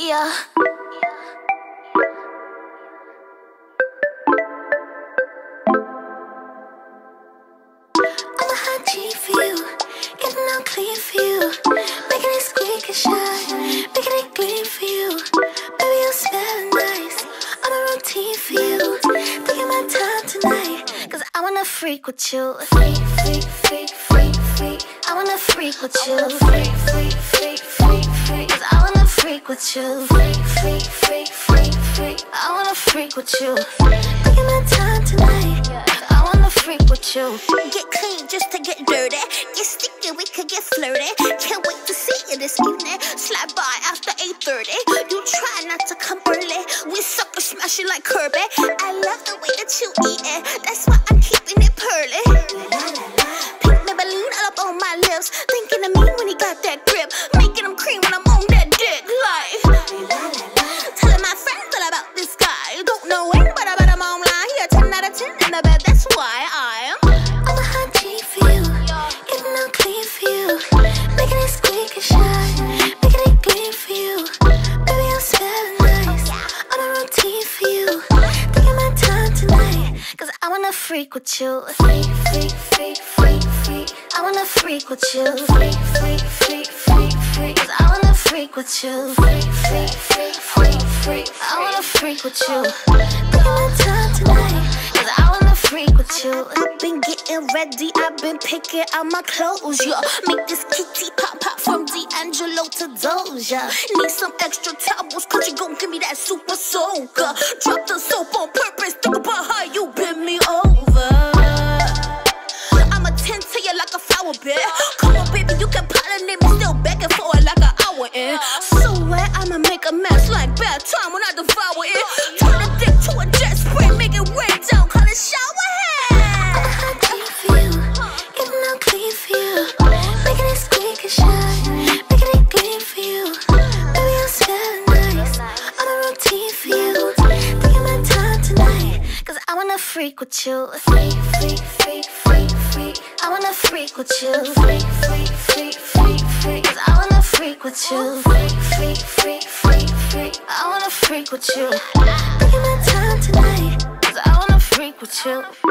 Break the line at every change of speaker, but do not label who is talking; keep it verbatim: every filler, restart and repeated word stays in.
Yeah. I'm a hot G for you, getting out clean for you, making it squeak and shine, making it gleam for you. Baby, you smell nice, I'm a routine for you. Taking my time tonight, cause I wanna freak with you. Freak, freak, freak, freak, freak. I wanna freak with you. Freak, freak, freak, freak, freak. Cause I wanna freak with you. Freak, freak, freak, freak, freak. I wanna freak with you. Taking my time tonight, I wanna freak with you.
Get clean just to get dirty. Get sticky, we could get flirty. Can't wait to see you this evening. Slide by after eight thirty. You try not to come early. We sucker smash it like Kirby. I love the way that you eat it. That's why I'm keeping it pearly. Pink Maybelline all up on my lips. Thinking of me when he got that grip. Making him cream when I'm on that dick. Like, telling my friends all about this guy. Don't know when, but I bet I'm online. He a ten out of ten in the bed. That's why I am.
I'm a hot G for you, getting out clean for you, making it squeak and shine, making it gleam for you. Baby, I'm smelling nice, on a routine for you. Taking my time tonight, cause I wanna freak with you. Freak, freak, freak, freak, freak. I wanna freak with you. Freak, freak, freak, freak, freak. Cause I wanna freak with you. Freak, freak, freak, freak, freak. I wanna freak with you. Taking my time tonight, cause I wanna freak with you.
I've been getting ready, I've been picking out my clothes, yeah. Make this kitty pop pop from D'Angelo to Doja. Need some extra towels, cause you gon' give me that super soaker. Drop the soap on purpose, think about how you bend me over. I'ma tend to you like a flower bed. Come on baby, you can pollinate me, still begging for it like an hour in. So wet, I'ma make a mess like bad time when I devour it. Turn the dick to a jet spray, make it rain down, call it shower head.
I'm a hot G for you, getting out clean for you, making it squeak and shine, making it gleam for you. Baby, I'm smelling nice, on a routine for you. Taking my time tonight, cause I wanna freak with you. Freak, freak, freak, freak, freak. I wanna freak with you. Freak, freak, freak, freak, freak. Cause I wanna freak with you. Freak, freak, freak, freak, freak. I wanna freak with you. Taking my time tonight, cause I wanna freak with you.